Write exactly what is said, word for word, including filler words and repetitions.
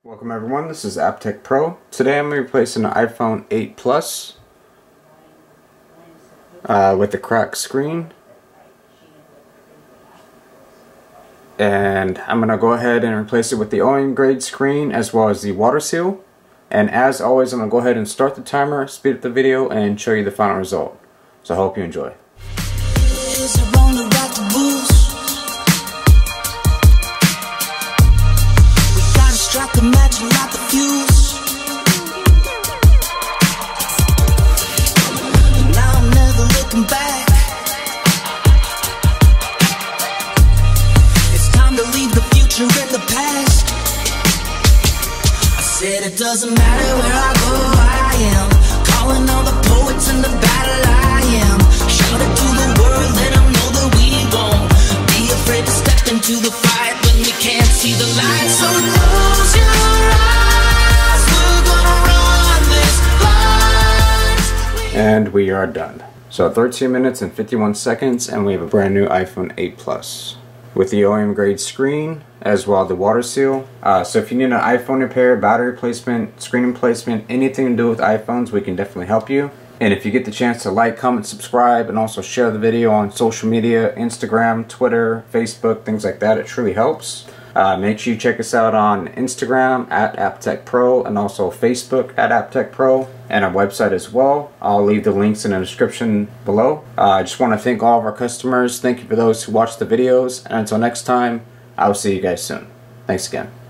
Welcome everyone, this is AppTech Pro. Today I'm replacing an iPhone eight Plus uh, with the cracked screen. And I'm going to go ahead and replace it with the O E M grade screen as well as the water seal. And as always, I'm going to go ahead and start the timer, speed up the video, and show you the final result. So I hope you enjoy. Strike a match and light the fuse. Now I'm never looking back. It's time to leave the future in the past. I said it doesn't matter where I go, I am calling all the poets in the battle I am. Shout it to the world, let them know that we won't be afraid to step into the fight when we can't see the light. So close your eyes, we're gonna run this fight. And we are done. So thirteen minutes and fifty-one seconds, and we have a brand new iPhone eight Plus with the O E M grade screen as well as the water seal. Uh, so if you need an iPhone repair, battery replacement, screen replacement, anything to do with iPhones, we can definitely help you. And if you get the chance to like, comment, subscribe, and also share the video on social media, Instagram, Twitter, Facebook, things like that, it truly helps. Uh, make sure you check us out on Instagram at AppTech Pro and also Facebook at AppTech Pro and our website as well. I'll leave the links in the description below. Uh, I just want to thank all of our customers. Thank you for those who watch the videos. And until next time, I will see you guys soon. Thanks again.